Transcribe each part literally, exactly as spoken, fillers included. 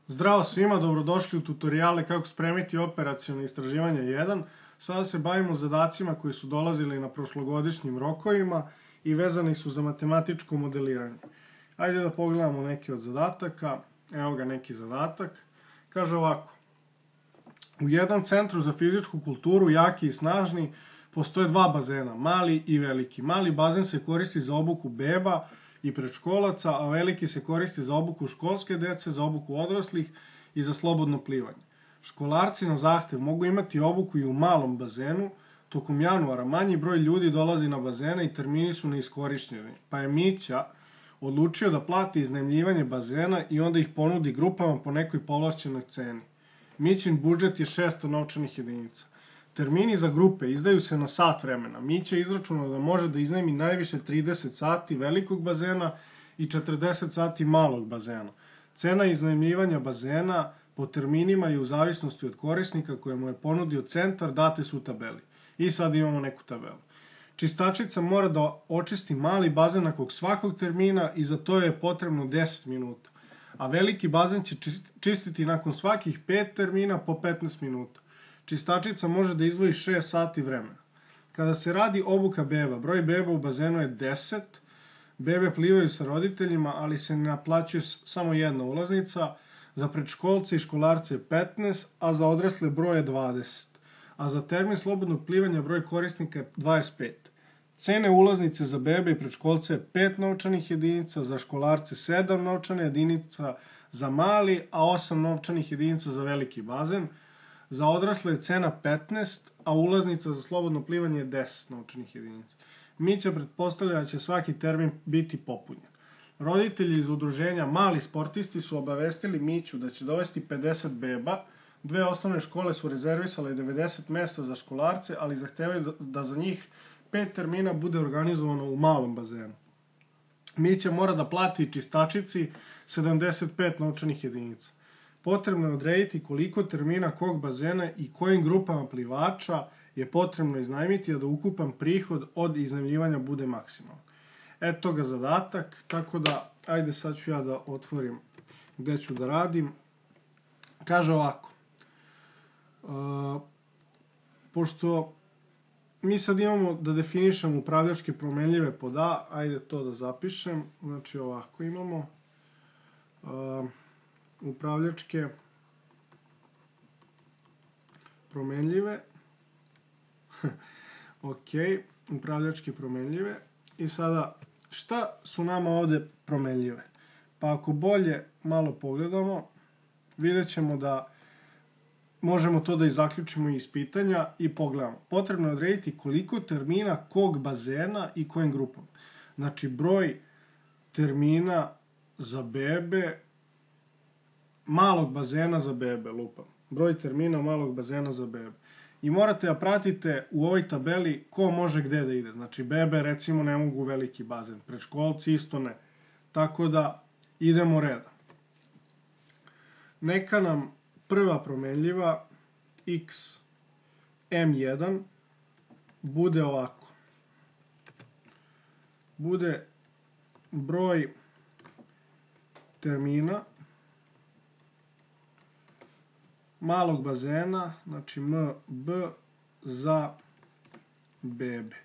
Zdravo svima, dobrodošli u tutoriale kako spremiti operaciono istraživanje jedan. Sada se bavimo zadacima koji su dolazili na prošlogodišnjim rokovima i vezani su za matematičko modeliranje. Ajde da pogledamo neki od zadataka. Evo ga neki zadatak. Kaže ovako. U jednom centru za fizičku kulturu, jaki i snažni, postoje dva bazena, mali i veliki. Mali bazen se koristi za obuku beba i predškolaca, a veliki se koristi za obuku školske dece, za obuku odraslih i za slobodno plivanje. Školarci na zahtev mogu imati obuku i u malom bazenu. Tokom januara manji broj ljudi dolazi na bazene i termini su neiskorišćeni, pa je Mića odlučio da plati iznajmljivanje bazena i onda ih ponudi grupama po nekoj povlašćenoj ceni. Mićin budžet je šesto novčanih jedinica. Termini za grupe izdaju se na sat vremena. Mića je izračunao da može da iznajmi najviše trideset sati velikog bazena i četrdeset sati malog bazena. Cena iznajmljivanja bazena po terminima je u zavisnosti od korisnika koje mu je ponudio centar, date su u tabeli. I sad imamo neku tabelu. Čistačica mora da očisti mali bazen nakon svakog termina i za to je potrebno deset minuta. A veliki bazen će čistiti nakon svakih pet termina po petnaest minuta. Čistačica može da izdvoji šest sati vremena. Kada se radi obuka beba, broj beba u bazenu je deset, bebe plivaju sa roditeljima, ali se ne naplaćuje samo jedna ulaznica, za predškolce i školarce je petnaest, a za odrasle broj je dvadeset. A za termin slobodnog plivanja broj korisnika je dvadeset pet. Cene ulaznice za bebe i predškolce je pet novčanih jedinica, za školarce sedam novčanih jedinica, za mali, a osam novčanih jedinica za veliki bazen. Za odrasle je cena petnaest, a ulaznica za slobodno plivanje je deset novčanih jedinica. Mića pretpostavlja da će svaki termin biti popunjen. Roditelji iz udruženja Mali sportisti su obavestili Miću da će dovesti pedeset beba. Dve osnovne škole su rezervisale devedeset mesta za školarce, ali zahtevaju da za njih pet termina bude organizovano u malom bazenu. Mića mora da plati čistačici sedamdeset pet novčanih jedinica. Potrebno je odrediti koliko termina kog bazena i kojim grupama plivača je potrebno iznajmiti, a da ukupan prihod od iznajmljivanja bude maksimalan. Eto ga zadatak, tako da, ajde sad ću ja da otvorim gde ću da radim. Kaže ovako, uh, pošto mi sad imamo da definišemo upravljačke promenljive pod A, ajde to da zapišem, znači ovako imamo uh, upravljačke promenljive, ok, upravljačke promenljive i sada šta su nama ovde promenljive? Pa ako bolje malo pogledamo, vidjet ćemo da možemo to da i zaključimo iz pitanja i pogledamo. Potrebno je odrediti koliko termina kog bazena i kojim grupama. Znači broj termina za bebe, malog bazena za bebe, lupam. Broj termina malog bazena za bebe. I morate da pratite u ovoj tabeli ko može gde da ide. Znači bebe recimo ne mogu veliki bazen, predškolci isto ne. Tako da idemo redom. Neka nam prva promenljiva x em jedan bude ovako. Bude broj termina malog bazena, znači mb za bebe.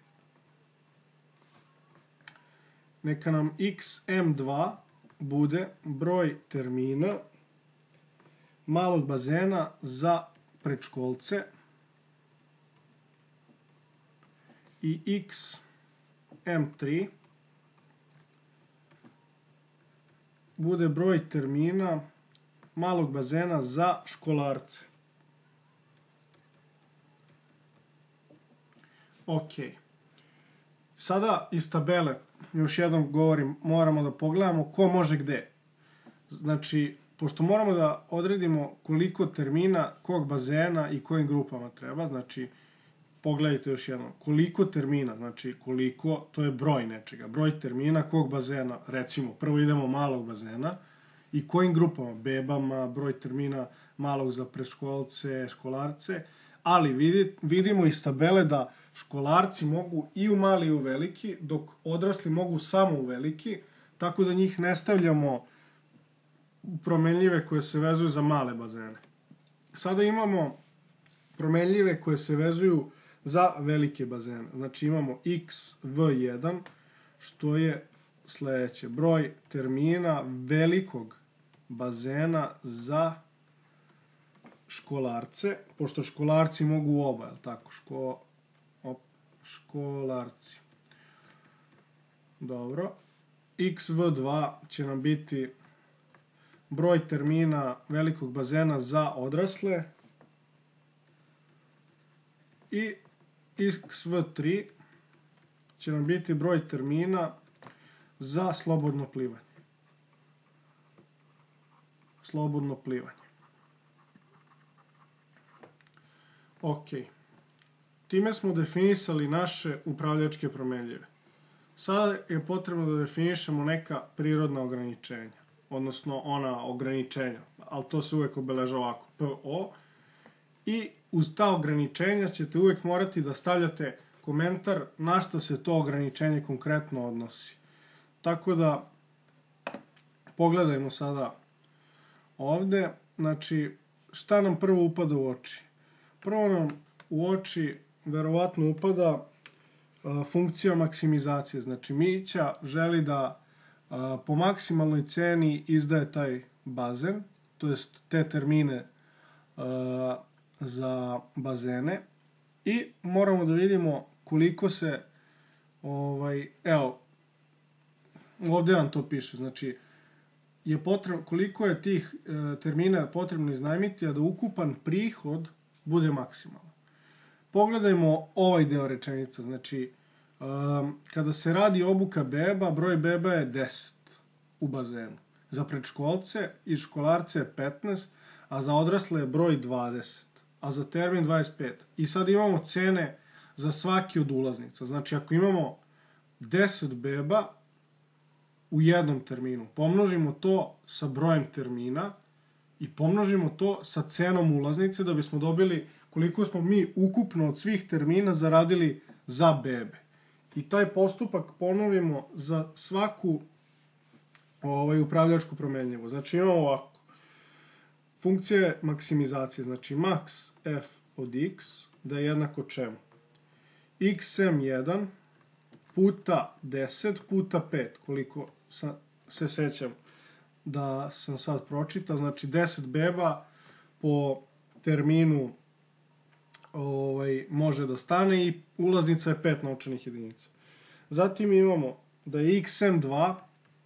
Neka nam x em dva bude broj termina malog bazena za predškolce i x em tri bude broj termina malog bazena za školarce. Ok. Sada iz tabele, još jednom govorim, moramo da pogledamo ko može gde. Znači, pošto moramo da odredimo koliko termina kog bazena i kojim grupama treba, znači, pogledajte još jednom, koliko termina, znači koliko, to je broj nečega, broj termina kog bazena, recimo, prvo idemo malog bazena, i kojim grupama, bebama, broj termina malog za predškolce, školarce, ali vidimo iz tabele da školarci mogu i u mali i u veliki, dok odrasli mogu samo u veliki, tako da njih ne stavljamo promenljive koje se vezuju za male bazene. Sada imamo promenljive koje se vezuju za velike bazene. Znači imamo X V jedan, što je sledeće. Broj termina velikog bazena za školarce, pošto školarci mogu oba, je li tako? Ško, op, školarci. Dobro. X V dva će nam biti broj termina velikog bazena za odrasle i X V tri će nam biti broj termina za slobodno plivanje. Slobodno plivanje. Ok. Time smo definisali naše upravljačke promenljive. Sada je potrebno da definišemo neka prirodna ograničenja, odnosno ona ograničenja, ali to se uvek obeleža ovako, P O, i uz ta ograničenja ćete uvek morati da stavljate komentar na što se to ograničenje konkretno odnosi. Tako da, pogledajmo sada ovde, znači, šta nam prvo upada u oči? Prvo nam u oči verovatno upada a, funkcija maksimizacije. Znači, Mića želi da a, po maksimalnoj ceni izdaje taj bazen, to jest te termine a, za bazene, i moramo da vidimo koliko se, ovaj, evo, ovde vam to piše, znači, je potrebno, koliko je tih e, termina potrebno iznajmiti, a da ukupan prihod bude maksimalan. Pogledajmo ovaj deo rečenica, znači, um, kada se radi obuka beba, broj beba je deset u bazenu. Za predškolce i školarce je petnaest, a za odrasle je broj dvadeset, a za termin dvadeset pet. I sad imamo cene za svaki od ulaznica. Znači, ako imamo deset beba u jednom terminu, pomnožimo to sa brojem termina i pomnožimo to sa cenom ulaznice da bismo dobili koliko smo mi ukupno od svih termina zaradili za bebe. I taj postupak ponovimo za svaku ovaj, upravljačku promenljivu. Znači imamo ovako. Funkcija maksimizacije, znači max f od x da je jednako čemu? X M jedan puta deset puta pet, koliko sam, se sećam da sam sad pročitao, znači deset beba po terminu ovaj, može da stane i ulaznica je pet novčanih jedinica. Zatim imamo da je X M dva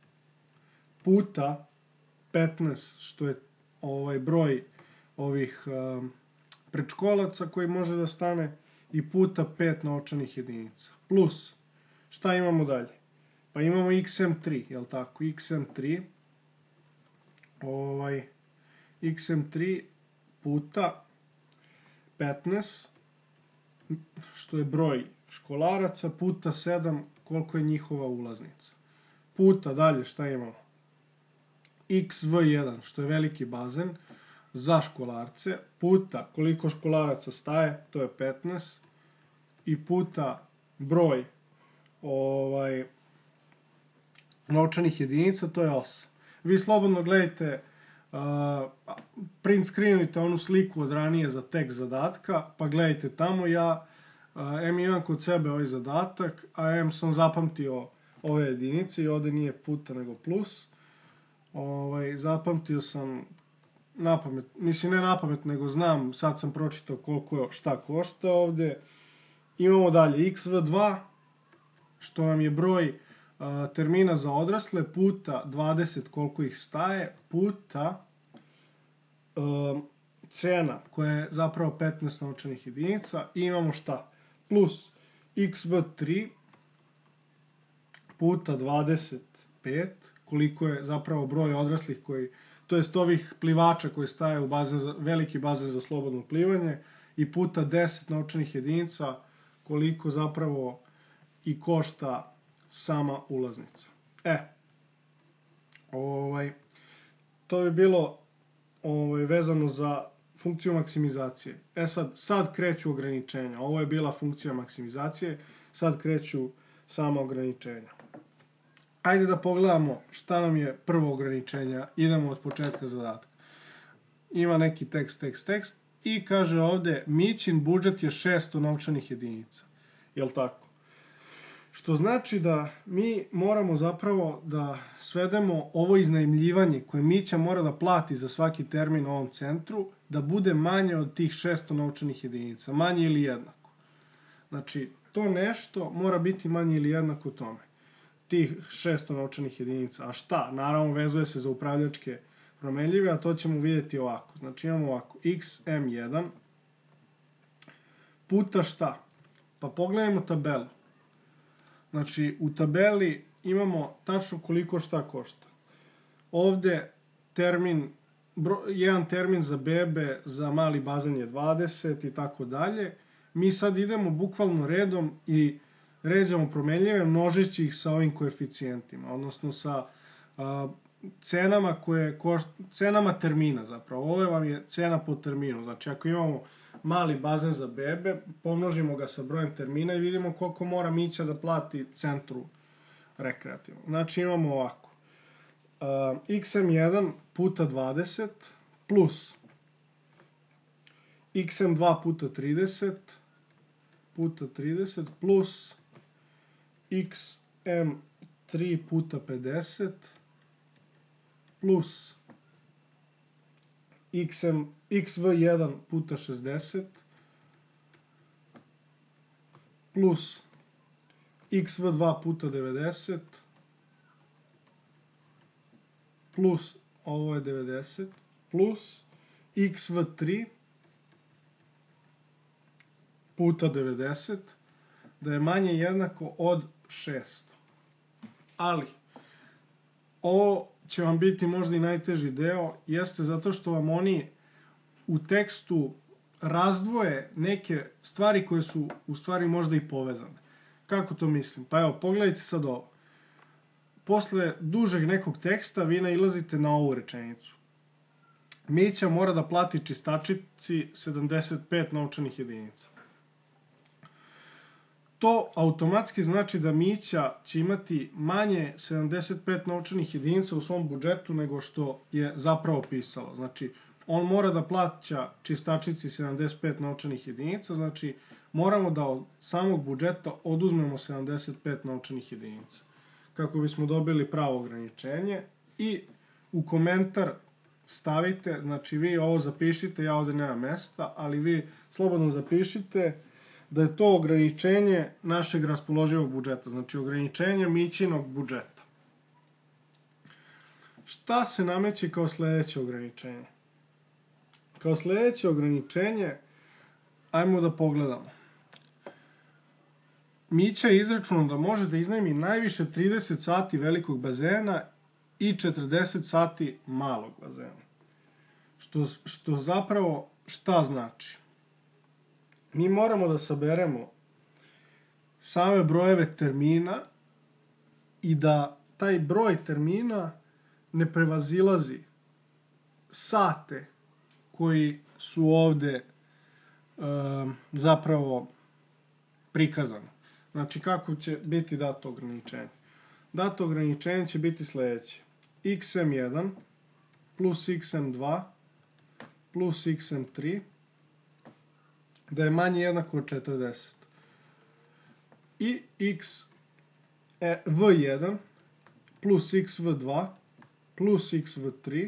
puta petnaest, što je ovaj broj ovih um, predškolaca koji može da stane, i puta pet novčanih jedinica. Plus, šta imamo dalje? Pa imamo X M tri, jel tako? X M tri ovaj, X M tri puta petnaest, što je broj školaraca, puta sedam, koliko je njihova ulaznica. Puta dalje, šta imamo? X V jedan, što je veliki bazen za školarce, puta koliko školaraca staje, to je petnaest, i puta broj ovaj, novčanih jedinica, to je osam. Vi slobodno gledajte, uh, print screenujte onu sliku od ranije za tekst zadatka, pa gledajte tamo. Ja uh, em imam kod sebe ovaj zadatak, a em sam zapamtio ove jedinice i ovde nije puta nego plus. Ovaj, zapamtio sam napamet, mislim ne napamet, nego znam, sad sam pročitao koliko šta košta ovde. Imamo dalje X V dva, što nam je broj uh, termina za odrasle, puta dvadeset koliko ih staje, puta uh, cena koja je zapravo petnaest novčanih jedinica, i imamo šta? Plus X V tri puta dvadeset pet, koliko je zapravo broj odraslih koji, to jest ovih plivača koji staje u bazen za, veliki bazen za slobodno plivanje, i puta deset novčanih jedinica, koliko zapravo i košta sama ulaznica. E, ovaj, to bi bilo ovaj, vezano za funkciju maksimizacije. E sad, sad kreću ograničenja. Ovo je bila funkcija maksimizacije, sad kreću sama ograničenja. Ajde da pogledamo šta nam je prvo ograničenje. Idemo od početka zadatka. Ima neki tekst, tekst, tekst i kaže ovde Mićin budžet je šesto novčanih jedinica. Jel tako? Što znači da mi moramo zapravo da svedemo ovo iznajmljivanje koje Mića mora da plati za svaki termin u ovom centru, da bude manje od tih šesto novčanih jedinica. Manje ili jednako. Znači, to nešto mora biti manje ili jednako tome. Tih šesto novčanih jedinica. A šta? Naravno, vezuje se za upravljačke promenljive, a to ćemo vidjeti ovako. Znači, imamo ovako. X M jedan puta šta? Pa pogledajmo tabelu. Znači, u tabeli imamo tačno koliko šta košta. Ovde termin, bro, jedan termin za bebe, za mali bazen je dvadeset i tako dalje. Mi sad idemo bukvalno redom i ređamo promenljive množeći ih sa ovim koeficijentima, odnosno sa a, cenama, koje košta, cenama termina zapravo. Ovo vam je cena po terminu. Znači, ako imamo mali bazen za bebe, pomnožimo ga sa brojem termina i vidimo koliko mora Mića da plati centru rekreativno. Znači, imamo ovako. Uh, X M jedan puta dvadeset plus X M dva puta trideset puta trideset plus X M tri puta pedeset plus X M, X V jedan puta šezdeset plus X V dva puta devedeset plus, ovo je devedeset, plus X V tri puta devedeset, da je manje jednako od šesto. Ali, ovo će vam biti možda i najteži deo, jeste zato što vam oni u tekstu razdvoje neke stvari koje su u stvari možda i povezane. Kako to mislim? Pa evo, pogledajte sad ovo. Posle dužeg nekog teksta vi nailazite na ovu rečenicu. Mića mora da plati čistačici sedamdeset pet novčanih jedinica. To automatski znači da Mića će imati manje sedamdeset pet novčanih jedinica u svom budžetu nego što je zapravo pisalo. Znači, on mora da plaća čistačici sedamdeset pet novčanih jedinica, znači moramo da od samog budžeta oduzmemo sedamdeset pet novčanih jedinica kako bismo dobili pravo ograničenje i u komentar stavite, znači vi ovo zapišite, ja ovde nemam mesta, ali vi slobodno zapišite da je to ograničenje našeg raspoloživog budžeta, znači ograničenje Mićinog budžeta. Šta se nameće kao sledeće ograničenje? Kao sledeće ograničenje, ajmo da pogledamo. Mića je izračunao da može da iznajmi najviše trideset sati velikog bazena i četrdeset sati malog bazena. Što, što zapravo šta znači? Mi moramo da saberemo same brojeve termina i da taj broj termina ne prevazilazi sate koji su ovde e, zapravo prikazani. Znači, kako će biti dato ograničenje? Dato ograničenje će biti sledeće. X M jedan plus X M dva plus X M tri da je manje jednako od četrdeset. I X V jedan plus X V dva plus X V tri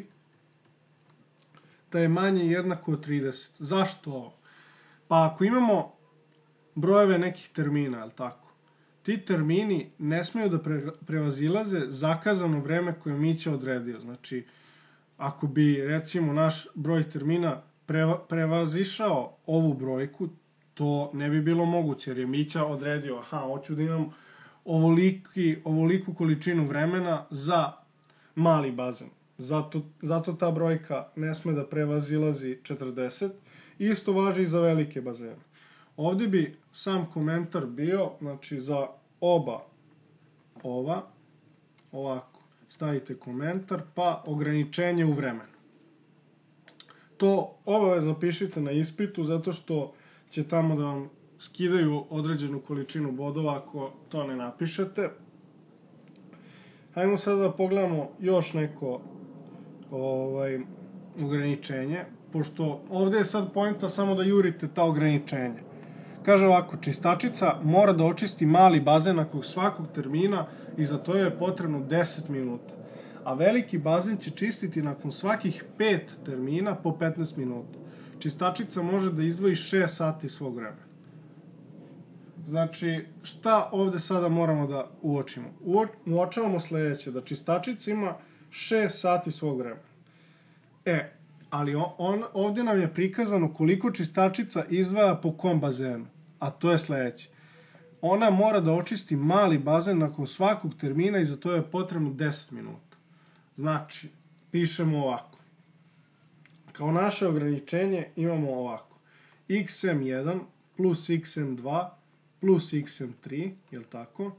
da je manje jednako od trideset. Zašto ovo? Pa ako imamo brojeve nekih termina, je li tako? Ti termini ne smeju da pre, prevazilaze zakazano vreme koje Mića odredio. Znači, ako bi, recimo, naš broj termina preva, prevazišao ovu brojku, to ne bi bilo moguće, jer je Mića odredio, aha, hoću da imam ovoliki, ovoliku količinu vremena za mali bazen. Zato, zato ta brojka ne sme da prevazilazi četrdeset. Isto važi i za velike bazene. Ovde bi sam komentar bio, znači za oba ova, ovako, stavite komentar, pa ograničenje u vremenu. To obavezno pišite na ispitu, zato što će tamo da vam skidaju određenu količinu bodova ako to ne napišete. Hajmo sada da pogledamo još neko ovaj, ograničenje, pošto ovde je sad poenta samo da jurite ta ograničenja. Kaže ovako, čistačica mora da očisti mali bazen nakon svakog termina i za to je potrebno deset minuta. A veliki bazen će čistiti nakon svakih pet termina po petnaest minuta. Čistačica može da izdvoji šest sati svog vremena. Znači, šta ovde sada moramo da uočimo? Uočavamo sledeće, da čistačica ima šest sati svog vremena. E, ali on, ovde nam je prikazano koliko čistačica izdvaja po kom bazenu, a to je sledeće. Ona mora da očisti mali bazen nakon svakog termina i za to je potrebno deset minuta. Znači, pišemo ovako. Kao naše ograničenje imamo ovako. x m jedan plus x m dva plus x m tri, je li tako?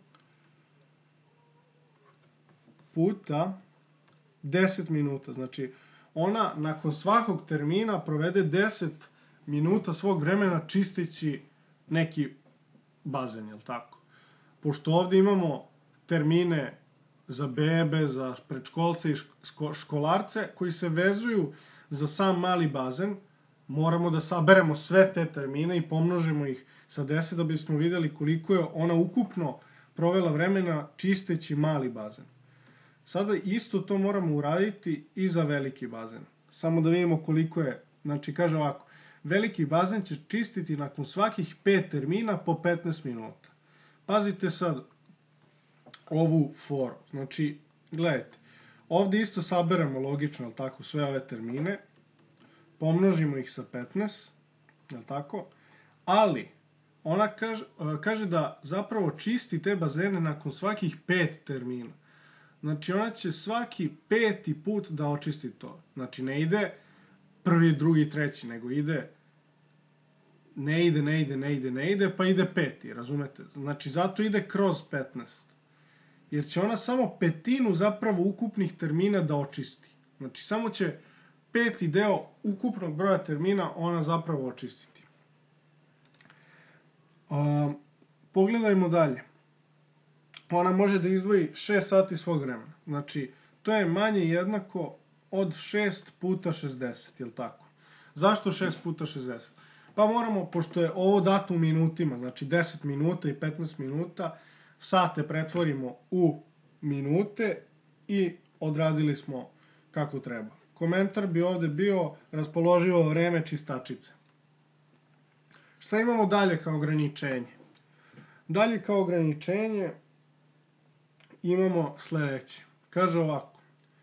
Puta deset minuta. Znači, ona nakon svakog termina provede deset minuta svog vremena čisteći neki bazen, je li tako? Pošto ovde imamo termine za bebe, za predškolce i školarce koji se vezuju za sam mali bazen, moramo da saberemo sve te termine i pomnožimo ih sa deset da bismo videli koliko je ona ukupno provela vremena čisteći mali bazen. Sada isto to moramo uraditi i za veliki bazen. Samo da vidimo koliko je. Znači, kaže ovako, veliki bazen će čistiti nakon svakih pet termina po petnaest minuta. Pazite sad ovu foru. Znači, gledajte, ovde isto saberemo logično, je li tako, sve ove termine, pomnožimo ih sa petnaest, je li tako, ali ona kaže, kaže da zapravo čisti te bazene nakon svakih pet termina. Znači, ona će svaki peti put da očisti to. Znači, ne ide prvi, drugi, treći, nego ide ne ide, ne ide, ne ide, ne ide, pa ide peti, razumete? Znači, zato ide kroz petnaest. Jer će ona samo petinu zapravo ukupnih termina da očisti. Znači, samo će peti deo ukupnog broja termina ona zapravo očistiti. Um, pogledajmo dalje. Ona može da izdvoji šest sati svog vremena. Znači, to je manje jednako od šest puta šezdeset, je li tako? Zašto šest puta šezdeset? Pa moramo, pošto je ovo dato u minutima, znači deset minuta i petnaest minuta, sate pretvorimo u minute i odradili smo kako treba. Komentar bi ovde bio raspoloživo vreme čistačice. Šta imamo dalje kao ograničenje? Dalje kao ograničenje imamo sledeće. Kaže ovako.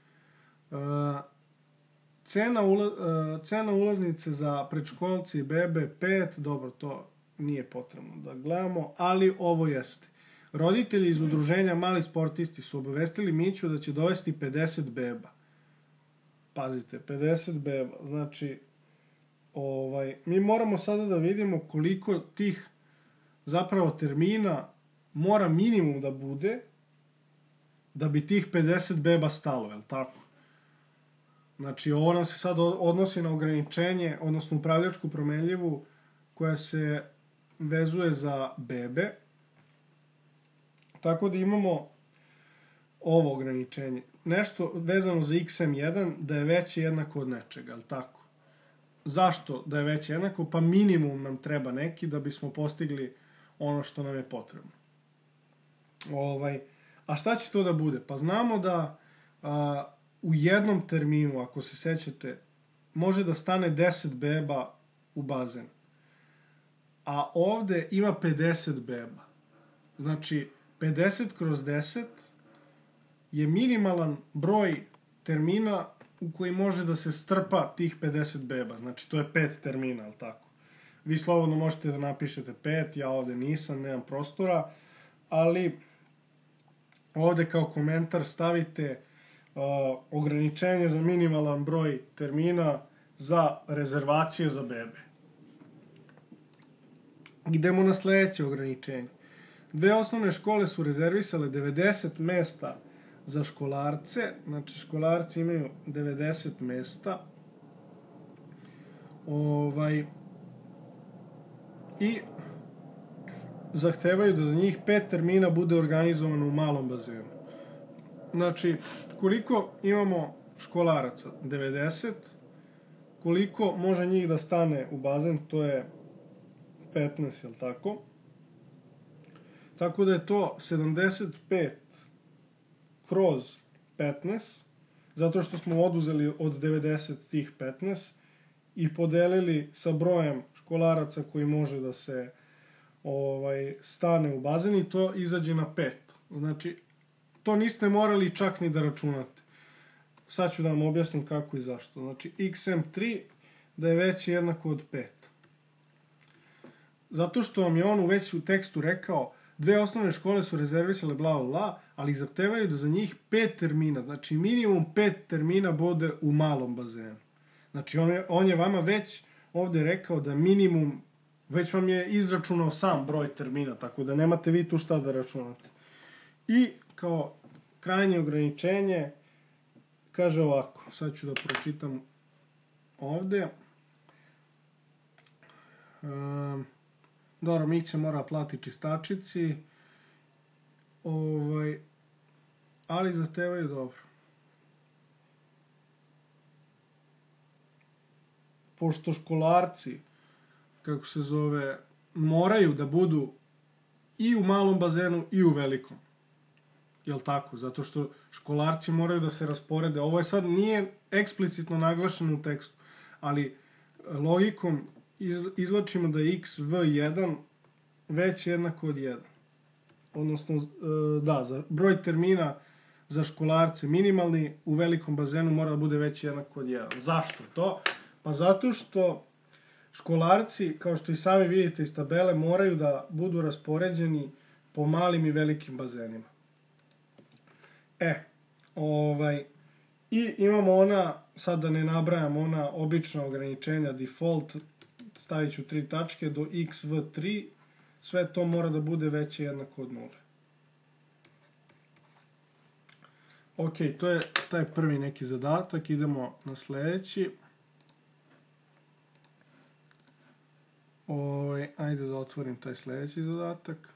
Cena, ula, cena ulaznice za predškolci i bebe pet, dobro, to nije potrebno da gledamo, ali ovo jeste. Roditelji iz udruženja Mali sportisti su obavestili Miću da će dovesti pedeset beba. Pazite, pedeset beba. Znači, ovaj, mi moramo sada da vidimo koliko tih zapravo termina mora minimum da bude da bi tih pedeset beba stalo, je li tako? Znači, ovo nam se sad odnosi na ograničenje, odnosno upravljačku promenljivu koja se vezuje za bebe. Tako da imamo ovo ograničenje. Nešto vezano za x m jedan da je veće jednako od nečega, je li tako? Zašto da je veće jednako? Pa minimum nam treba neki da bismo postigli ono što nam je potrebno. Ovaj, a šta će to da bude? Pa znamo da a, u jednom terminu, ako se sećate, može da stane deset beba u bazen. A ovde ima pedeset beba. Znači, pedeset kroz deset je minimalan broj termina u koji može da se strpa tih pedeset beba. Znači, to je pet termina, ali tako? Vi slobodno možete da napišete pet, ja ovde nisam, nemam prostora, ali ovde kao komentar stavite uh, ograničenje za minimalan broj termina za rezervacije za bebe. Idemo na sledeće ograničenje. Dve osnovne škole su rezervisale devedeset mesta za školarce, znači školarci imaju devedeset mesta. Ovaj, i zahtevaju da za njih pet termina bude organizovano u malom bazenu. Znači, koliko imamo školaraca? devedeset. Koliko može njih da stane u bazen? To je petnaest, jel tako? Tako da je to sedamdeset pet kroz petnaest, zato što smo oduzeli od devedeset tih petnaest i podelili sa brojem školaraca koji može da se ovaj, stane u bazen i to izađe na pet. Znači, to niste morali čak ni da računate. Sad ću da vam objasnim kako i zašto. Znači, x m tri da je veće jednako od pet. Zato što vam je on već u tekstu rekao dve osnovne škole su rezervisale bla bla bla, ali zahtevaju da za njih pet termina, znači minimum pet termina bude u malom bazenu. Znači, on je, on je vama već ovde rekao da minimum, već vam je izračunao sam broj termina, tako da nemate vi tu šta da računate. I kao krajnje ograničenje, kaže ovako, sad ću da pročitam ovde. Um, dobro, Mikća mora plati čistačici, ovaj, ali zahtevaju dobro. Pošto školarci, kako se zove, moraju da budu i u malom bazenu i u velikom. Jel tako? Zato što školarci moraju da se rasporede. Ovo je sad nije eksplicitno naglašeno u tekstu, ali logikom izvlačimo da je x v jedan veće jednako od jedan. Odnosno, da, za broj termina za školarce minimalni u velikom bazenu mora da bude veći jednako od jedan. Zašto to? Pa zato što školarci, kao što i sami vidite iz tabele, moraju da budu raspoređeni po malim i velikim bazenima. E, ovaj, i imamo ona, sad da ne nabrajam, ona obična ograničenja, default, stavit ću tri tačke, do x v tri, sve to mora da bude veće jednako od nule. Ok, to je taj prvi neki zadatak, idemo na sledeći. Ovaj, ajde da otvorim taj sledeći zadatak.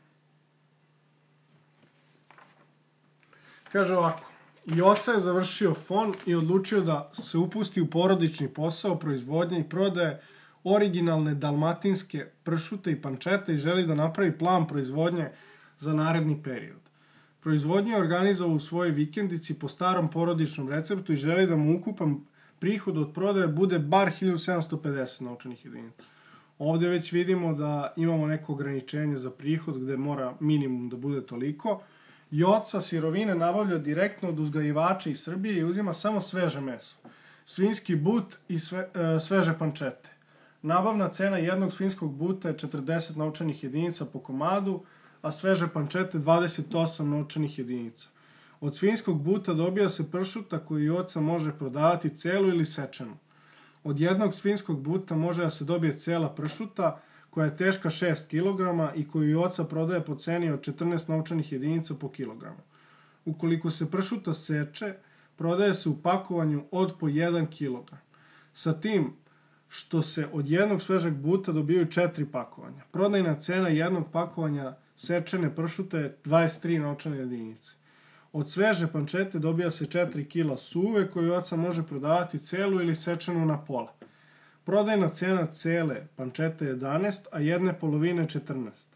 Kaže ovako, Joca je završio F O N i odlučio da se upusti u porodični posao proizvodnje i prodaje originalne dalmatinske pršute i pančete i želi da napravi plan proizvodnje za naredni period. Proizvodnje je organizovao u svojoj vikendici po starom porodičnom receptu i želi da mu ukupan prihod od prodaje bude bar hiljadu sedamsto pedeset novčanih jedinica. Ovde već vidimo da imamo neko ograničenje za prihod gde mora minimum da bude toliko. Joca sirovine nabavlja direktno od uzgajivača iz Srbije i uzima samo sveže meso, svinjski but i sve, e, sveže pančete. Nabavna cena jednog svinjskog buta je četrdeset novčanih jedinica po komadu, a sveže pančete dvadeset osam novčanih jedinica. Od svinjskog buta dobija se pršuta koju Joca može prodavati celu ili sečenu. Od jednog svinjskog buta može da se dobije cela pršuta koja je teška šest kilograma i koju Joca prodaje po ceni od četrnaest novčanih jedinica po kilogramu. Ukoliko se pršuta seče, prodaje se u pakovanju od po jedan kilogram. Sa tim što se od jednog svežeg buta dobijaju četiri pakovanja. Prodajna cena jednog pakovanja sečene pršute je dvadeset tri novčane jedinice. Od sveže pančete dobija se četiri kila suve koju Joca može prodavati celu ili sečenu na pola. Prodajna cena cele pančete je jedanaest, a jedne polovine četrnaest.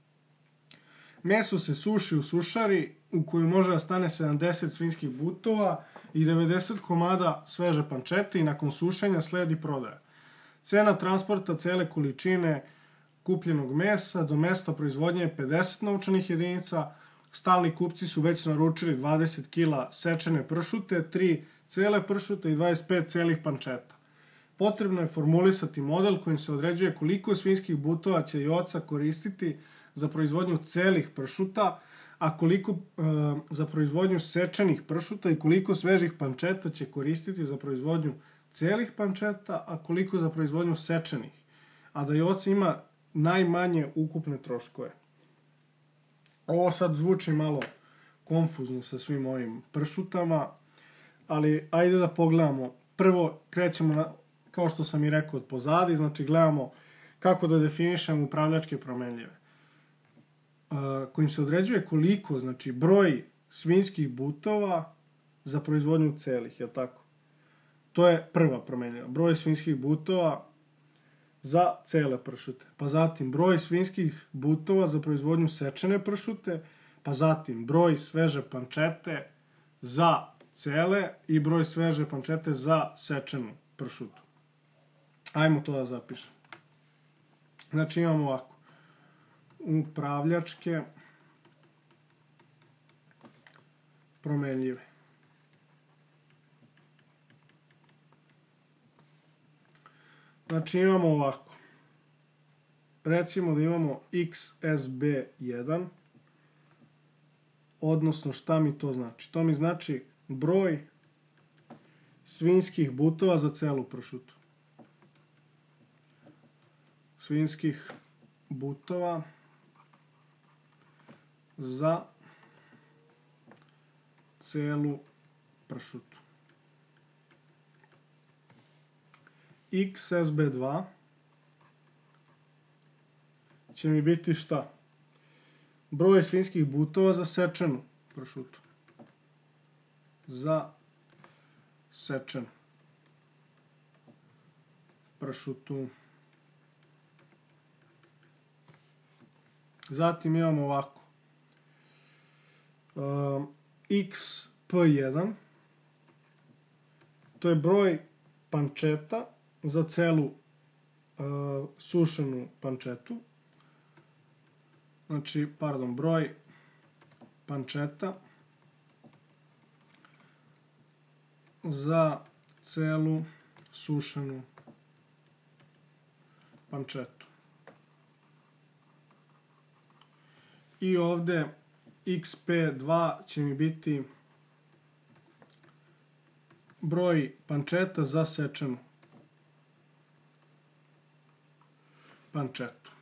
Meso se suši u sušari u koju može da stane sedamdeset svinjskih butova i devedeset komada sveže pančete i nakon sušenja sledi prodaja. Cena transporta cele količine kupljenog mesa do mesta proizvodnje je pedeset novčanih jedinica, stalni kupci su već naručili dvadeset kila sečene pršute, tri cele pršute i dvadeset pet celih pančeta. Potrebno je formulisati model kojim se određuje koliko svinjskih butova će Joca koristiti za proizvodnju celih pršuta, a koliko e, za proizvodnju sečenih pršuta i koliko svežih pančeta će koristiti za proizvodnju celih pančeta, a koliko za proizvodnju sečenih, a da Joca ima najmanje ukupne troškove. Ovo sad zvuči malo konfuzno sa svim ovim pršutama, ali ajde da pogledamo. Prvo krećemo, na, kao što sam i rekao, od pozadi, znači gledamo kako da definišemo upravljačke promenljive, kojim se određuje koliko, znači broj svinjskih butova za proizvodnju celih, je li tako? To je prva promenljiva. Broj svinjskih butova za cele pršute. Pa zatim broj svinjskih butova za proizvodnju sečene pršute, pa zatim broj sveže pančete za cele i broj sveže pančete za sečenu pršutu. Ajmo to da zapišem. Znači imamo ovako. Upravljačke promenljive. Znači imamo ovako. Recimo da imamo x s b jedan, odnosno šta mi to znači? To mi znači broj svinjskih butova za celu pršutu. Svinjskih butova za celu pršutu. x s b dva će mi biti šta? Broj svinjskih butova za sečenu pršutu. Za sečenu pršutu. Zatim imamo ovako. Uh, x p jedan, to je broj pančeta za celu uh, sušenu pančetu. Znači, pardon, broj pančeta za celu sušenu pančetu. I ovde x p dva će mi biti broj pančeta za sečenu pančetu.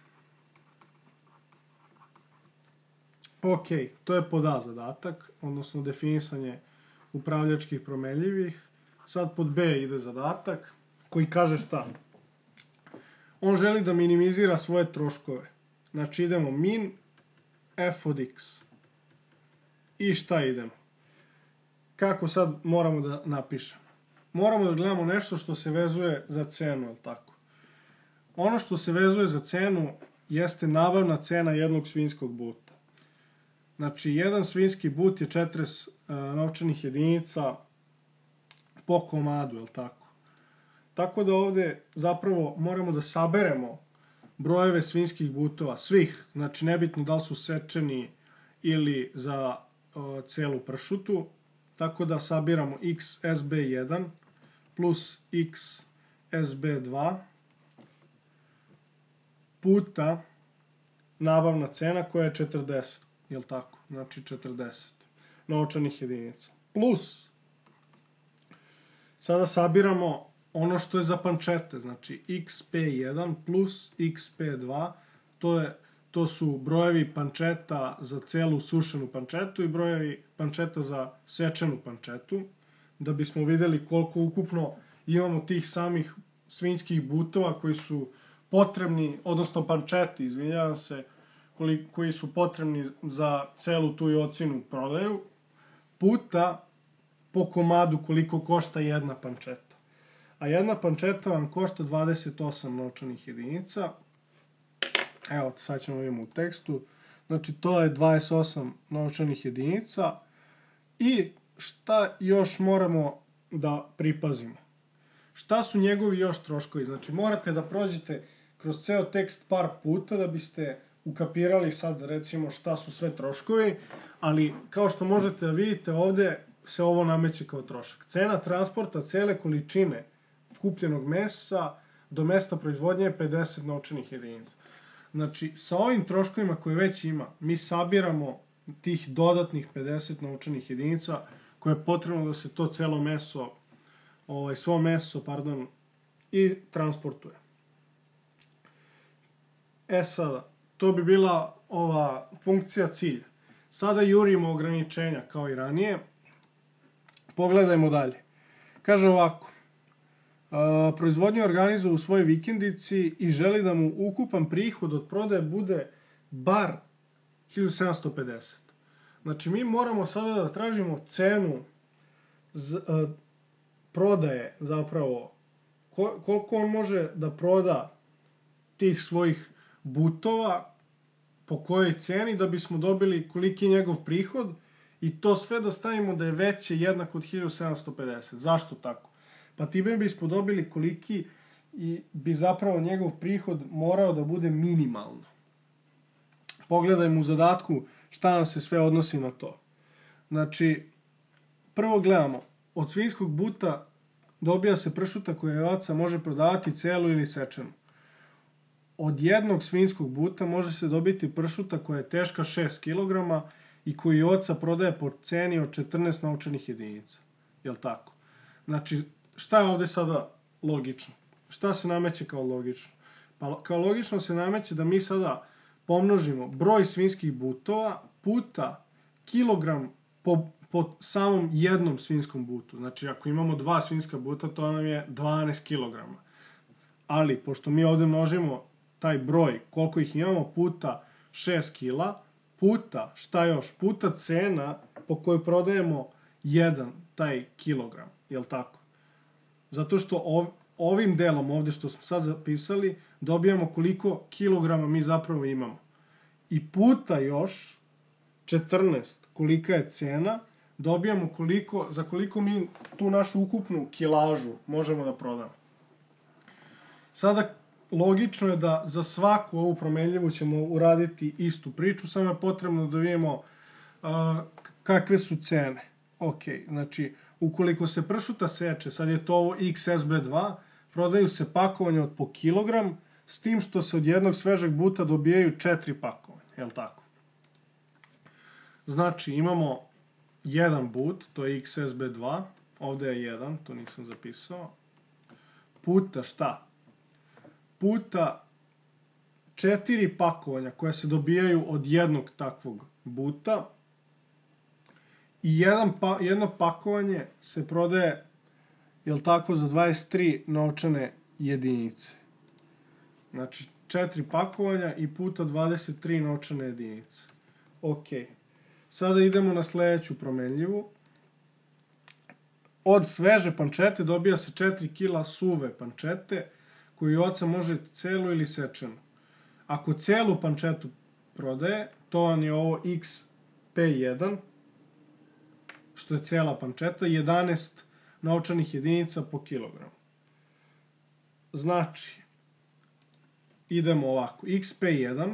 Ok, to je pod A zadatak, odnosno definisanje upravljačkih promenljivih. Sad pod B ide zadatak koji kaže šta? On želi da minimizira svoje troškove. Znači idemo min f od x. I šta idemo? Kako sad moramo da napišemo? Moramo da gledamo nešto što se vezuje za cenu, je li tako? Ono što se vezuje za cenu jeste nabavna cena jednog svinjskog buta. Znači, jedan svinjski but je četrdeset uh, novčanih jedinica po komadu, je li tako? Tako da ovde zapravo moramo da saberemo brojeve svinjskih butova, svih, znači nebitno da li su sečeni ili za uh, celu pršutu, tako da sabiramo x s b jedan plus x s b dva puta nabavna cena koja je četrdeset, je li tako? Znači četrdeset novčanih jedinica. Plus, sada sabiramo ono što je za pančete, znači x p jedan plus x p dva, to, je, to su brojevi pančeta za celu sušenu pančetu i brojevi pančeta za sečenu pančetu, da bismo vidjeli koliko ukupno imamo tih samih svinjskih butova koji su potrebni, odnosno pančeti, izvinjavam se, koji, koji su potrebni za celu tu jocinu prodaju, puta po komadu koliko košta jedna pančeta. A jedna pančeta vam košta dvadeset osam novčanih jedinica. Evo, sad ćemo vidjeti u tekstu. Znači, to je dvadeset osam novčanih jedinica. I šta još moramo da pripazimo? Šta su njegovi još troškovi? Znači, morate da prođete kroz ceo tekst par puta da biste ukapirali sad, recimo, šta su sve troškovi, ali kao što možete da vidite, ovde se ovo nameće kao trošak. Cena transporta cele količine kupljenog mesa do mesta proizvodnje je pedeset novčanih jedinica. Znači, sa ovim troškovima koje već ima, mi sabiramo tih dodatnih pedeset novčanih jedinica koje je potrebno da se to celo meso, ovaj, svo meso, pardon, i transportuje. E sada, to bi bila ova funkcija cilja. Sada jurimo ograničenja kao i ranije. Pogledajmo dalje. Kaže ovako. Uh, proizvodnju organizuje u svojoj vikendici i želi da mu ukupan prihod od prodaje bude bar hiljadu sedamsto pedeset. Znači, mi moramo sada da tražimo cenu z, uh, prodaje, zapravo, ko, koliko on može da proda tih svojih butova, po kojoj ceni, da bismo dobili koliki je njegov prihod, i to sve da stavimo da je veće jednako od hiljadu sedamsto pedeset. Zašto tako? Pa time bismo dobili koliki i bi zapravo njegov prihod morao da bude minimalno. Pogledajmo u zadatku šta nam se sve odnosi na to. Znači, prvo gledamo, od svinjskog buta dobija se pršuta koja oca može prodavati celu ili sečenu. Od jednog svinjskog buta može se dobiti pršuta koja je teška šest kilograma i koji oca prodaje po ceni od četrnaest novčanih jedinica. Jel tako? Znači, šta je ovde sada logično? Šta se nameće kao logično? Pa kao logično se nameće da mi sada pomnožimo broj svinjskih butova puta kilogram po, po samom jednom svinjskom butu. Znači, ako imamo dva svinjska buta, to nam je dvanaest kilograma. Ali, pošto mi ovde množimo taj broj, koliko ih imamo, puta šest kila, puta, šta još, puta cena po kojoj prodajemo jedan taj kilogram, jel tako? Zato što ov, ovim delom ovde što smo sad zapisali, dobijamo koliko kilograma mi zapravo imamo. I puta još četrnaest, kolika je cena, dobijamo koliko, za koliko mi tu našu ukupnu kilažu možemo da prodamo. Sada, logično je da za svaku ovu promenljivu ćemo uraditi istu priču, samo je potrebno da vidimo uh, kakve su cene. Ok, znači, ukoliko se pršuta seče, sad je to ovo X S B dva, prodaju se pakovanja od po kilogram, s tim što se od jednog svežeg buta dobijaju četiri pakovanja, jel tako? Znači, imamo jedan but, to je X S B dva, ovde je jedan, to nisam zapisao, puta šta? Puta četiri pakovanja koja se dobijaju od jednog takvog buta i jedan pa, jedno pakovanje se prodaje, jel tako, za dvadeset tri novčane jedinice. Znači, četiri pakovanja i puta dvadeset tri novčane jedinice. Ok. Sada idemo na sledeću promenljivu. Od sveže pančete dobija se četiri kila suve pančete, koju oca može celu ili sečenu. Ako celu pančetu prodaje, to vam je ovo X P jedan, što je cela pančeta, jedanaest novčanih jedinica po kilogramu. Znači, idemo ovako, X P jedan,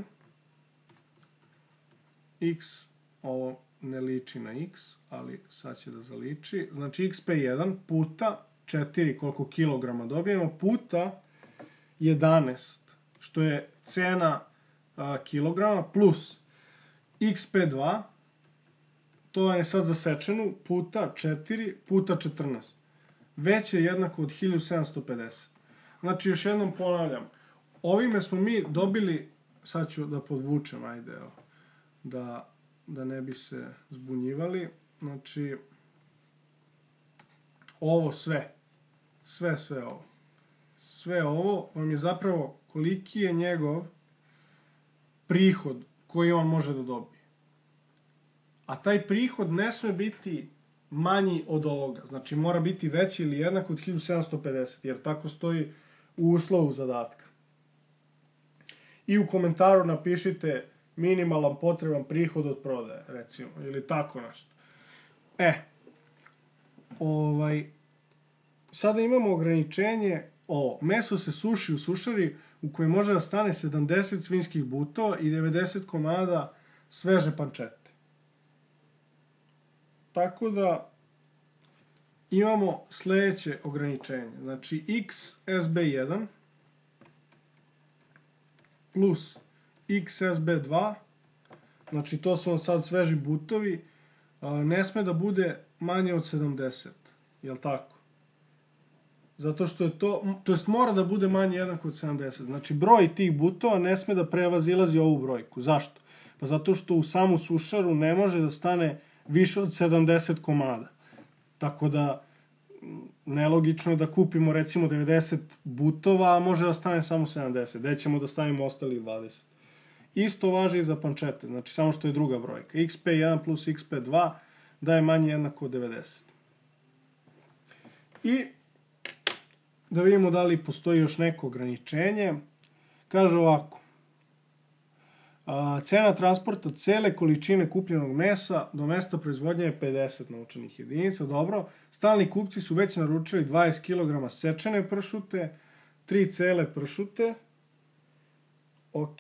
X, ovo ne liči na X, ali sad će da zaliči, znači X P jedan puta četiri, koliko kilograma dobijemo, puta jedanaest, što je cena a, kilograma, plus X P dva, to je sad za sečenu, puta četiri, puta četrnaest. Veće je jednako od hiljadu sedamsto pedeset. Znači, još jednom ponavljam, ovime smo mi dobili, sad ću da podvučem, ajde, evo, da, da ne bi se zbunjivali, znači, ovo sve, sve, sve ovo. Sve ovo vam je zapravo koliki je njegov prihod koji on može da dobije. A taj prihod ne sme biti manji od ovoga. Znači, mora biti veći ili jednak od hiljadu sedamsto pedeset, jer tako stoji u uslovu zadatka. I u komentaru napišite minimalan potreban prihod od prodaje, recimo, ili tako nešto. E, ovaj, sada imamo ograničenje ovo. Meso se suši u sušari u kojoj može da stane sedamdeset svinjskih butova i devedeset komada sveže pančete. Tako da imamo sledeće ograničenje. Znači, X S B jedan plus X S B dva, znači to su vam sad sveži butovi, ne sme da bude manje od sedamdeset. Jel tako? Zato što je to, to jest mora da bude manje jednako od sedamdeset. Znači, broj tih butova ne sme da prevazilazi ovu brojku. Zašto? Pa zato što u samu sušaru ne može da stane više od sedamdeset komada. Tako da, nelogično je da kupimo recimo devedeset butova, a može da stane samo sedamdeset. Gde ćemo da stavimo ostalih dvadeset? Isto važi i za pančete, znači samo što je druga brojka. iks pe jedan plus iks pe dva da je manje jednako od devedeset. I da vidimo da li postoji još neko ograničenje. Kaže ovako. A, cena transporta cele količine kupljenog mesa do mesta proizvodnje je pedeset novčanih jedinica. Dobro. Stalni kupci su već naručili dvadeset kilograma sečene pršute, tri cele pršute. Ok.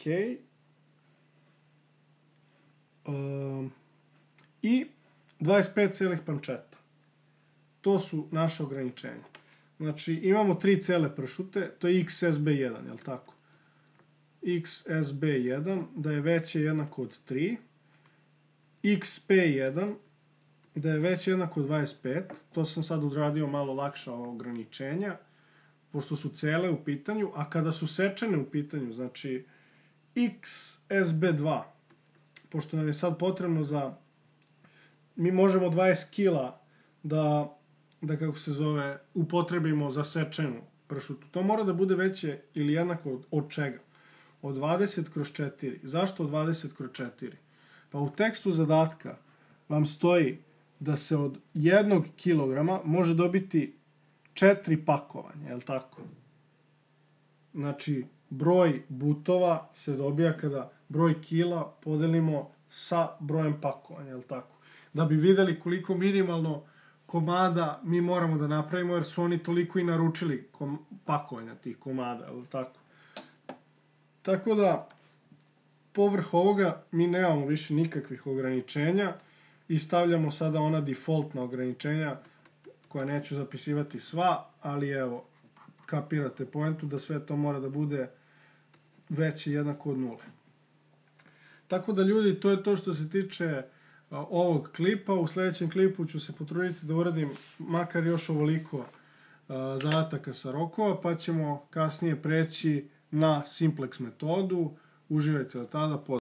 Um, I dvadeset pet celih pančeta. To su naše ograničenja. Znači, imamo tri cele pršute, to je iks es be jedan, jel tako? iks es be jedan, da je veće jednako od tri. iks pe jedan, da je veće jednako od dvadeset pet. To sam sad odradio malo lakša ograničenja, pošto su cele u pitanju. A kada su sečene u pitanju, znači iks es be dva, pošto nam je sad potrebno za... Mi možemo dvadeset kila da, da kako se zove, upotrebimo za sečenu pršutu. To mora da bude veće ili jednako od, od čega? Od dvadeset kroz četiri. Zašto od dvadeset kroz četiri? Pa u tekstu zadatka vam stoji da se od jednog kilograma može dobiti četiri pakovanja, je li tako? Znači, broj butova se dobija kada broj kila podelimo sa brojem pakovanja, je li tako? Da bi videli koliko minimalno komada mi moramo da napravimo, jer su oni toliko i naručili pakovanja tih komada, je li tako? Tako da, povrh ovoga, mi nemamo više nikakvih ograničenja i stavljamo sada ona defaultna ograničenja koja neću zapisivati sva, ali evo, kapirate poentu da sve to mora da bude veće jednako od nule. Tako da ljudi, to je to što se tiče ovog klipa. U sljedećem klipu ću se potruditi da uradim makar još ovoliko zadataka sa rokova, pa ćemo kasnije preći na simplex metodu. Uživajte od tada.